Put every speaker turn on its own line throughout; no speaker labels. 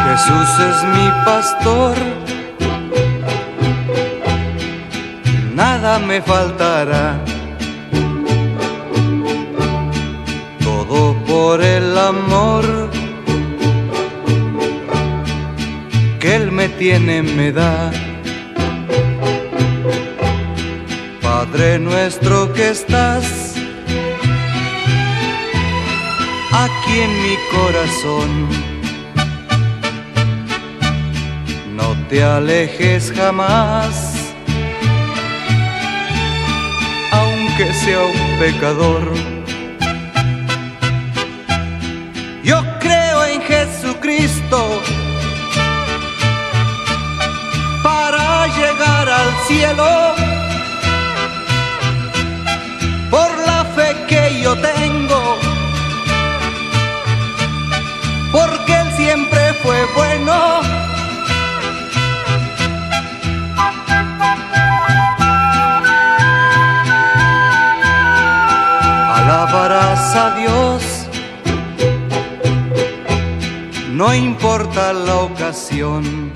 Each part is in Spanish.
Jesús es mi pastor, nada me faltará. Todo por el amor que Él me tiene, me da. Padre nuestro que estás aquí en mi corazón, no te alejes jamás, aunque sea un pecador. Yo creo en Jesucristo para llegar al cielo, por la fe que yo tengo, porque Él siempre fue bueno. Alabarás a Dios, no importa la ocasión.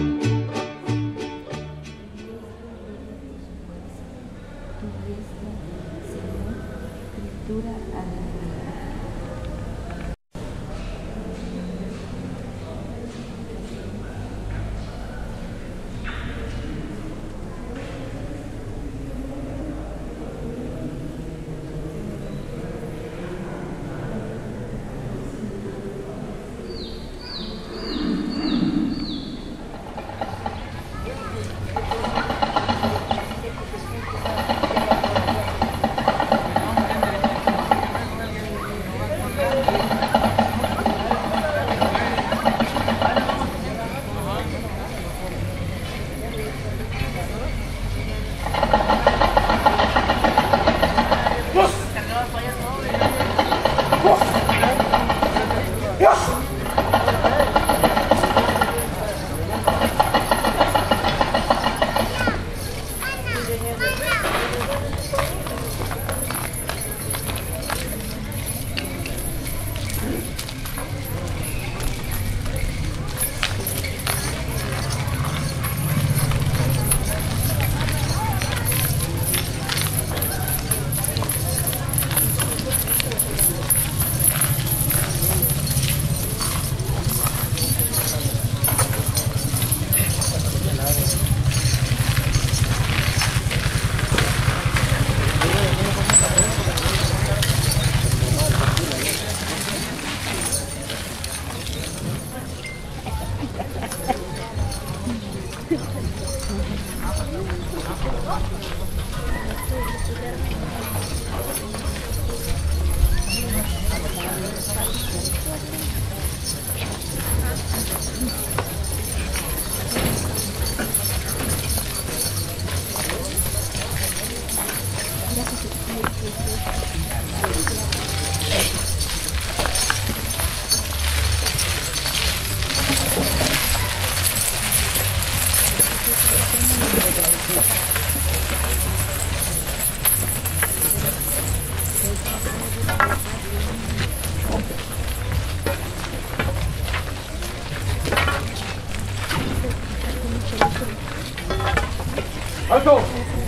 ¡Alto!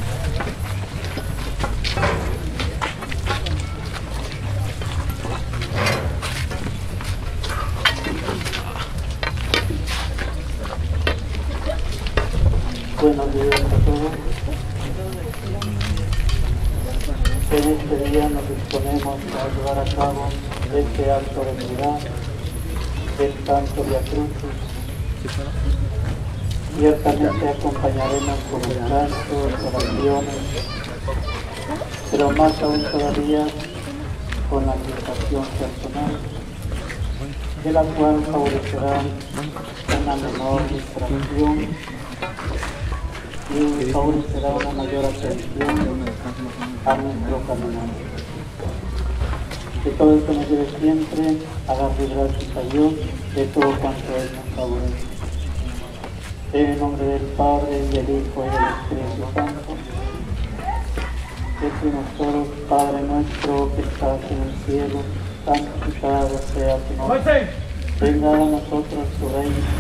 Buenos días a todos. En este día nos disponemos a llevar a cabo este acto de piedad del Santo Vía Crucis. Ciertamente acompañaremos con el canto, oraciones, pero más aún todavía con la meditación personal, de la cual favorecerá una menor distracción y favorecerá una mayor atención a nuestro caminar. Que todo esto nos lleve siempre a darle gracias a Dios de todo cuanto Él nos favorece. En el nombre del Padre, y del Hijo, y del Espíritu Santo. Decimos todos: Padre nuestro que estás en el cielo, santificado sea tu nombre. Venga a nosotros tu reino.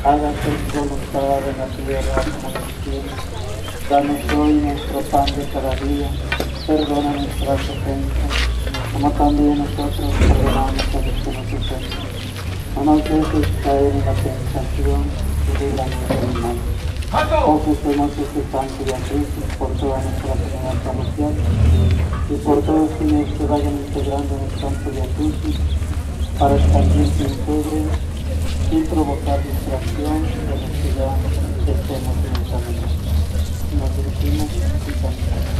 hágase tu voluntad en la tierra como en el cielo. Danos hoy nuestro pan de cada día, perdona nuestras ofensas, como también nosotros perdonamos a los que nos ofenden. No nos dejes caer en la tentación y líbranos del mal. Ofrecemos este santo y a Cristo por toda nuestra comunidad parroquial y por todos quienes se vayan integrando en el santo y a Cristo para expandir su sobre sin provocar distracción de los que ya estemos en el camino. Nos dirigimos y cantamos.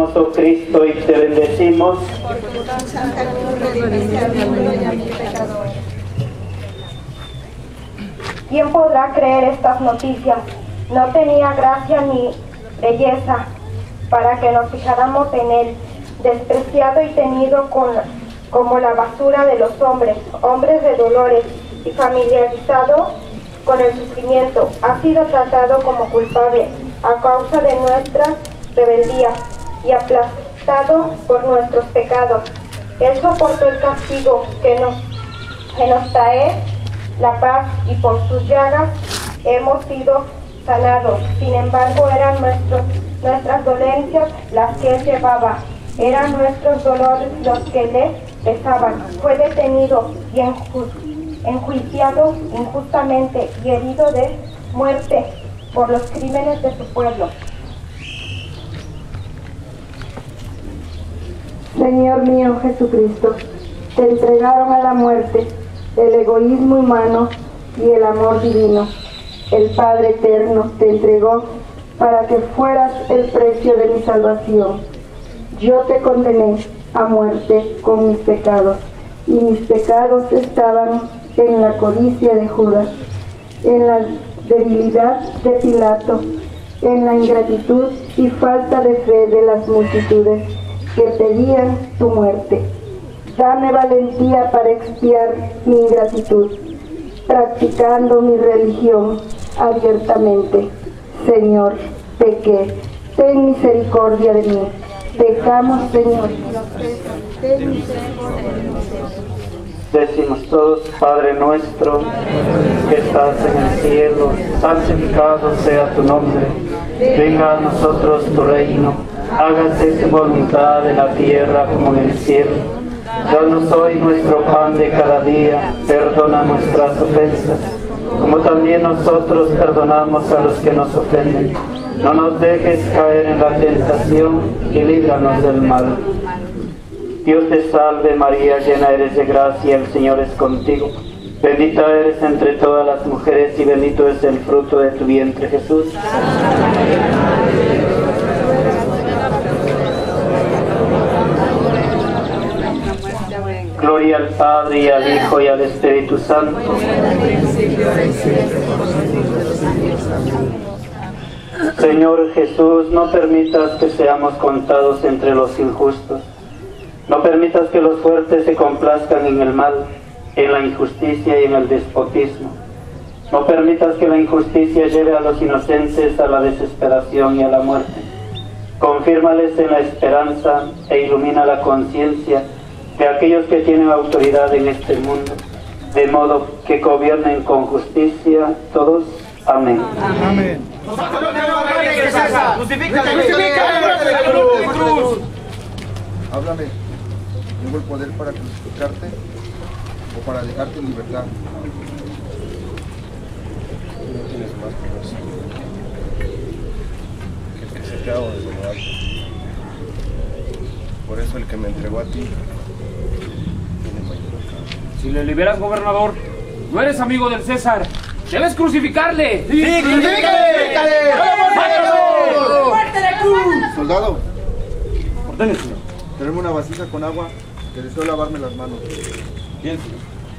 hermoso Cristo, y te bendecimos.
Porque tu tan santa cruz redimiste al mundo y a mi pecador.
¿Quién podrá creer estas noticias? No tenía gracia ni belleza para que nos fijáramos en él, despreciado y tenido como la basura de los hombres, hombres de dolores, y familiarizado con el sufrimiento. Ha sido tratado como culpable a causa de nuestras rebeldías y aplastado por nuestros pecados. Él soportó el castigo que nos trae la paz, y por sus llagas hemos sido sanados. Sin embargo, eran nuestras dolencias las que él llevaba, eran nuestros dolores los que le pesaban. Fue detenido y enjuiciado injustamente y herido de muerte por los crímenes de su pueblo.
Señor mío Jesucristo, te entregaron a la muerte el egoísmo humano y el amor divino. El Padre Eterno te entregó para que fueras el precio de mi salvación. Yo te condené a muerte con mis pecados, y mis pecados estaban en la codicia de Judas, en la debilidad de Pilato, en la ingratitud y falta de fe de las multitudes que pedían tu muerte. Dame valentía para expiar mi ingratitud, practicando mi religión abiertamente. Señor, pequé, ten misericordia de mí. Pecamos, Señor. Ten misericordia de nosotros.
Decimos todos: Padre nuestro que estás en el cielo, santificado sea tu nombre. Venga a nosotros tu reino. Hágase tu voluntad en la tierra como en el cielo. Danos hoy nuestro pan de cada día. Perdona nuestras ofensas, como también nosotros perdonamos a los que nos ofenden. No nos dejes caer en la tentación y líbranos del mal. Dios te salve María, llena eres de gracia, el Señor es contigo. Bendita eres entre todas las mujeres y bendito es el fruto de tu vientre, Jesús. Gloria al Padre, y al Hijo, y al Espíritu Santo. Señor Jesús, no permitas que seamos contados entre los injustos. No permitas que los fuertes se complazcan en el mal, en la injusticia y en el despotismo. No permitas que la injusticia lleve a los inocentes a la desesperación y a la muerte. Confírmales en la esperanza e ilumina la conciencia de aquellos que tienen autoridad en este mundo, de modo que gobiernen con justicia todos. Amén.
Amén.
Háblame. Tengo el poder para crucificarte o para dejarte en libertad. No tienes más poder que el que se te ha dado desde lo alto. Por eso el que me entregó a ti tiene mayor alcance.
Si le liberas, gobernador, no eres amigo del César. ¡Debes crucificarle!
¡Sí, crucifícale! ¡Mátalo!
¡Muerte de cruz!
Soldado,
Ordene, señor.
tráeme una vasija con agua, que deseo lavarme las manos.
Bien, señor.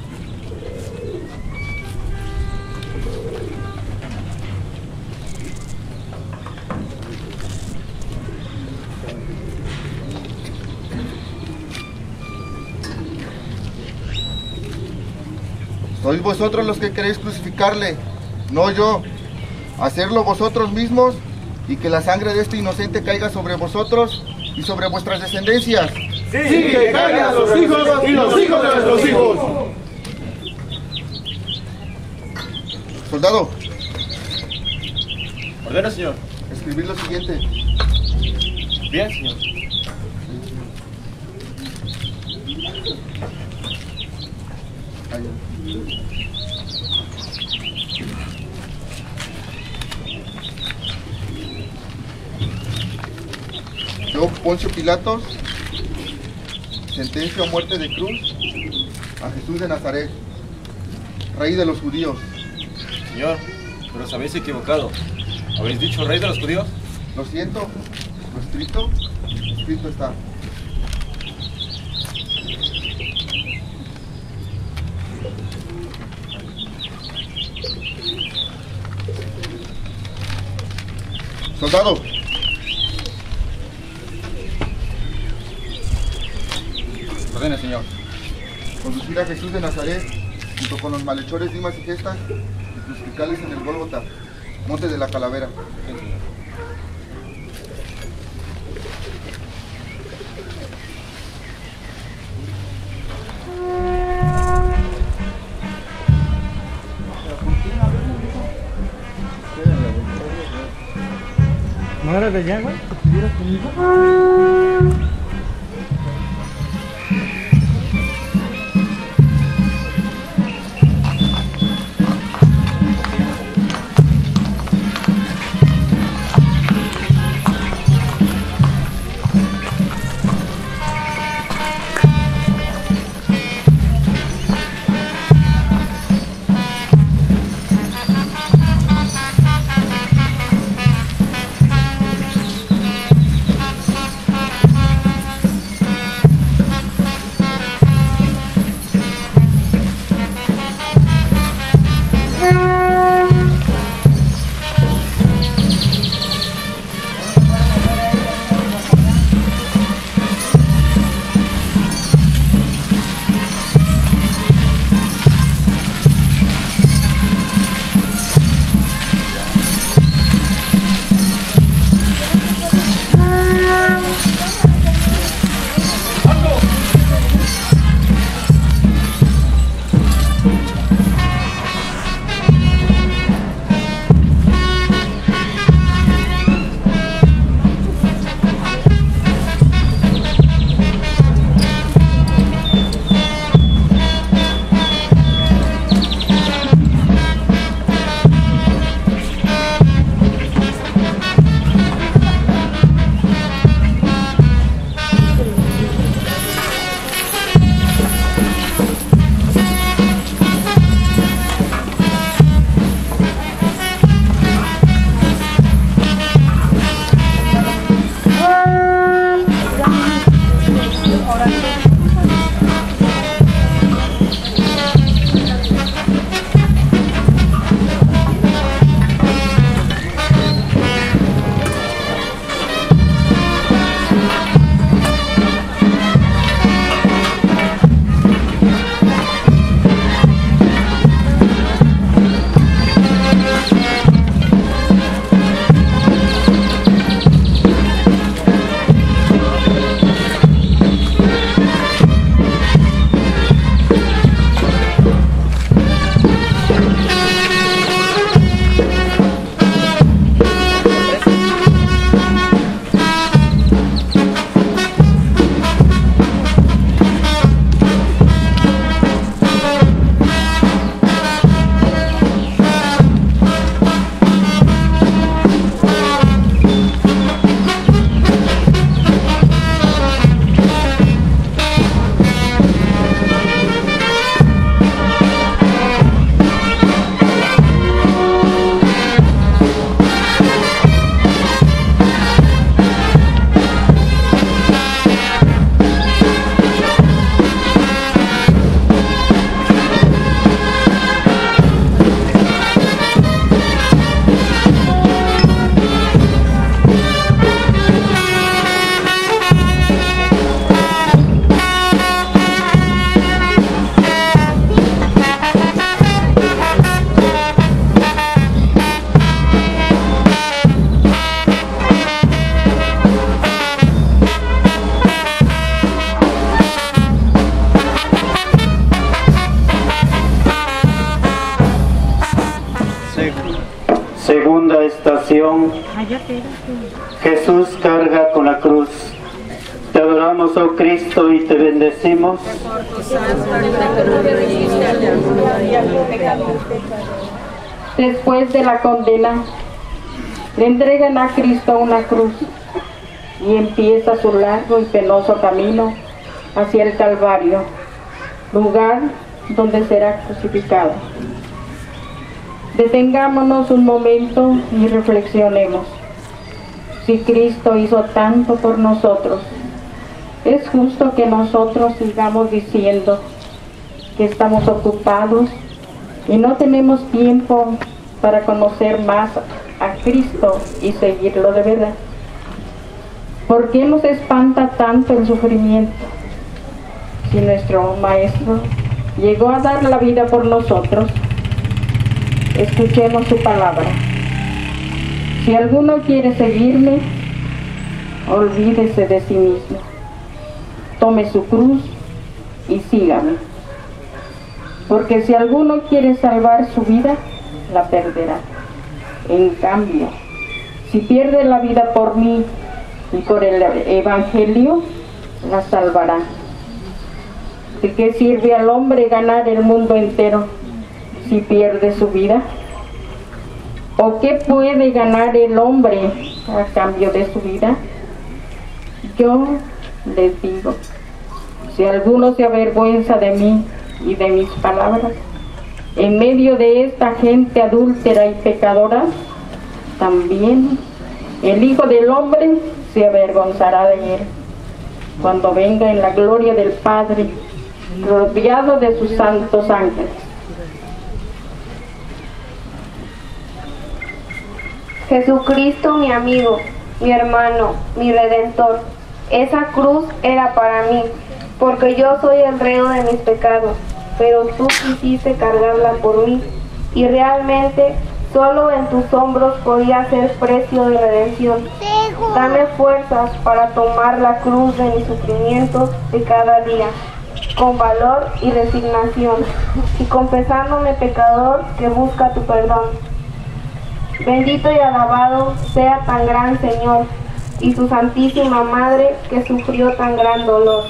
Sois vosotros los que queréis crucificarle, no yo. Hacerlo vosotros mismos y que la sangre de este inocente caiga sobre vosotros y sobre vuestras descendencias.
Sí, que caigan los hijos y los hijos de nuestros hijos.
Soldado,
Ordena, señor.
escribid lo siguiente.
Bien, señor.
Yo, Poncio Pilatos, sentencio a muerte de cruz a Jesús de Nazaret, rey de los judíos.
Señor, pero os habéis equivocado. ¿Habéis dicho rey de los judíos?
Lo siento, lo escrito escrito está. Soldado.
Ordene, señor.
Conducir a Jesús de Nazaret, junto con los malhechores Dimas y Gestas, y crucificarles en el Gólgota, monte de la Calavera.
Sí, señor.
¿No eres de allá, güey?
Segunda estación. Jesús carga con la cruz. Te adoramos, oh Cristo, y te bendecimos.
Después de la condena, le entregan a Cristo una cruz y empieza su largo y penoso camino hacia el Calvario, lugar donde será crucificado. Detengámonos un momento y reflexionemos. Si Cristo hizo tanto por nosotros, es justo que nosotros sigamos diciendo que estamos ocupados y no tenemos tiempo para conocer más a Cristo y seguirlo de verdad. ¿Por qué nos espanta tanto el sufrimiento? Si nuestro Maestro llegó a dar la vida por nosotros, escuchemos su palabra. Si alguno quiere seguirme, olvídese de sí mismo. Tome su cruz y sígame. Porque si alguno quiere salvar su vida, la perderá. En cambio, si pierde la vida por mí y por el Evangelio, la salvará. ¿De qué sirve al hombre ganar el mundo entero si pierde su vida? ¿O qué puede ganar el hombre a cambio de su vida? Yo les digo, si alguno se avergüenza de mí y de mis palabras, en medio de esta gente adúltera y pecadora, también el Hijo del Hombre se avergonzará de él, cuando venga en la gloria del Padre, rodeado de sus santos ángeles.
Jesucristo, mi amigo, mi hermano, mi redentor, esa cruz era para mí, porque yo soy el reo de mis pecados, pero tú quisiste cargarla por mí, y realmente solo en tus hombros podía ser precio de redención. Dame fuerzas para tomar la cruz de mis sufrimientos de cada día, con valor y resignación, y confesándome pecador que busca tu perdón. Bendito y alabado sea tan gran Señor y su Santísima Madre que sufrió tan gran dolor.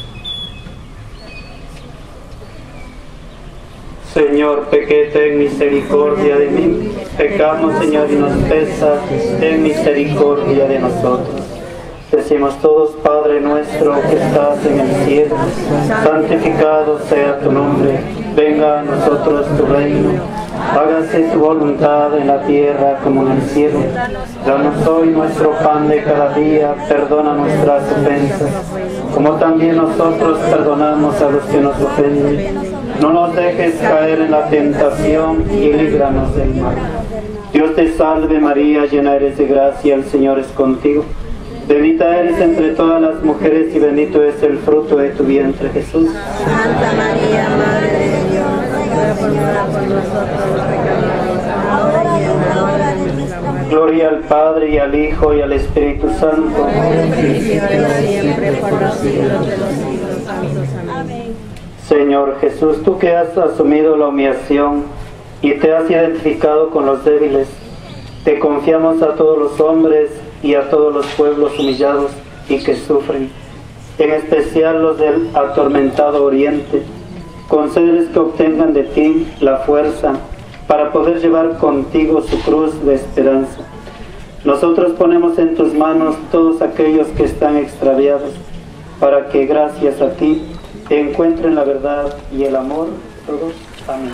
Señor, pequé, ten misericordia de mí. Pecamos, Señor, y nos pesa, ten misericordia de nosotros. Decimos todos, Padre nuestro que estás en el cielo, santificado sea tu nombre, venga a nosotros tu reino, hágase tu voluntad en la tierra como en el cielo. Danos hoy nuestro pan de cada día, perdona nuestras ofensas, como también nosotros perdonamos a los que nos ofenden. No nos dejes caer en la tentación y líbranos del mal. Dios te salve María, llena eres de gracia, el Señor es contigo. Bendita eres entre todas las mujeres y bendito es el fruto de tu vientre, Jesús.
Santa María, Madre de Dios, ruega por nosotros los pecadores, ahora y en la hora de nuestra muerte.
Gloria al Padre y al Hijo y al Espíritu Santo.
Siempre por los siglos de los siglos. Amén.
Señor Jesús, tú que has asumido la humillación y te has identificado con los débiles, te confiamos a todos los hombres y a todos los pueblos humillados y que sufren, en especial los del atormentado Oriente. Concédeles que obtengan de ti la fuerza para poder llevar contigo su cruz de esperanza. Nosotros ponemos en tus manos todos aquellos que están extraviados, para que gracias a ti encuentren la verdad y el amor todos. Amén.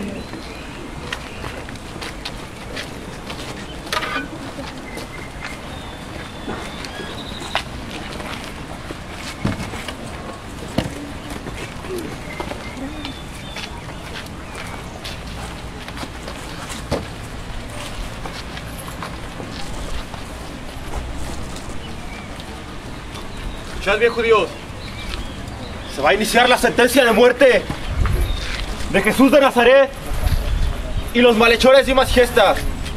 Escuchad bien, judíos. Se va a iniciar la sentencia de muerte de Jesús de Nazaret y los malhechores y más gestas.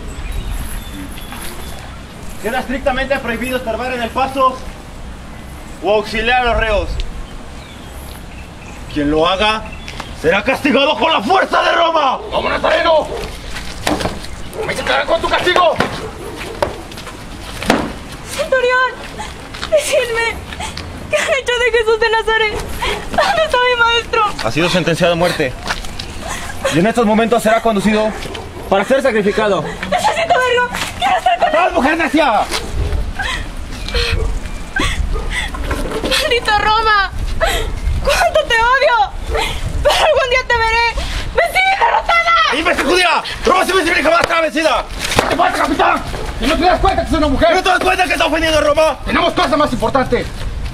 Queda estrictamente prohibido estorbar en el paso o auxiliar a los reos. Quien lo haga será castigado con la fuerza de Roma. ¡Vamos, Nazareno! ¡Me quedará con tu castigo!
Centurión, decidme, ¿qué han hecho de Jesús de Nazaret? ¿Dónde está mi maestro?
Ha sido sentenciado a muerte y en estos momentos será conducido para ser sacrificado.
Necesito verlo, quiero estar con él.
¡Vamos, mujer necia!
¡Maldito Roma! ¡Cuánto te odio! Pero algún día te veré vencida y derrotada.
¡Imbécil judía! ¡Roma se vence y jamás estará vencida! ¿Qué te pasa, capitán?
¿Y no te das cuenta que es una mujer?
¿No te das cuenta que está ofendiendo a Roma?
Tenemos cosas más importantes.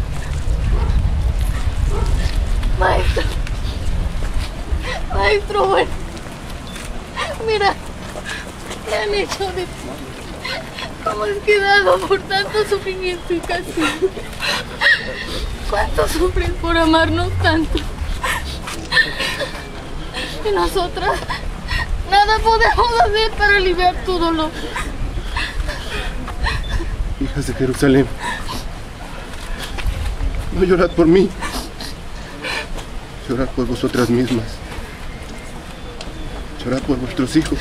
Maestro. Maestro, bueno. Mira, ¿qué han hecho de ti? ¿Cómo has quedado por tanto sufrimiento y castigo? ¿Cuánto sufres por amarnos tanto? Y nosotras nada podemos hacer para aliviar tu dolor.
Hijas de Jerusalén, no llorad por mí, llorad por vosotras mismas, llorad por vuestros hijos,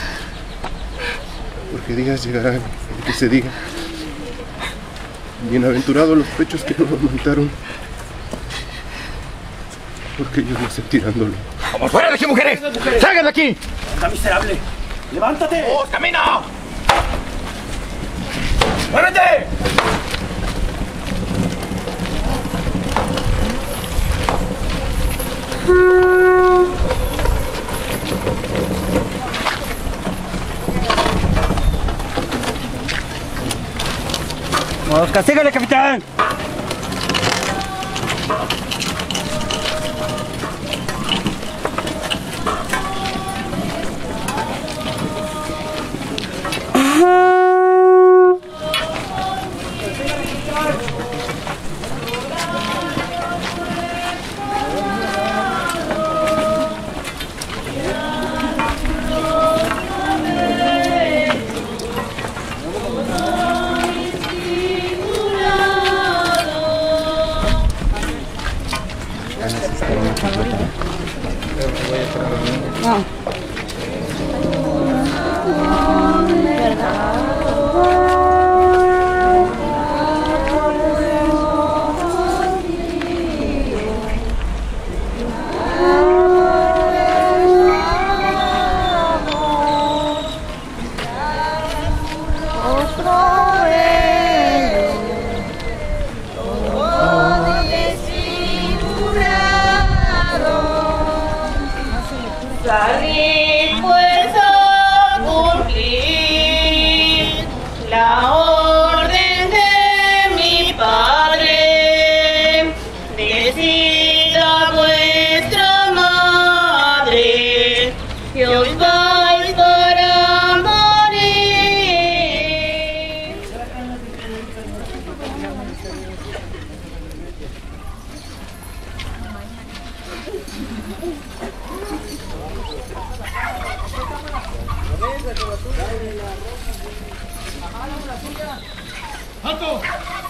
porque días llegarán en que se diga: bienaventurados los pechos que no lo amantaron, porque ellos no sentirán dolor.
¡Vamos fuera de aquí, mujeres! ¡Salgan de aquí!
¡Anda, miserable! ¡Levántate!
¡Oh, camino!
¡Muévete!
¡Vamos, castígale, capitán!
Salid pues a cumplir la orden de mi Padre. Decida a vuestra madre que os vais para morir.
¡Alto!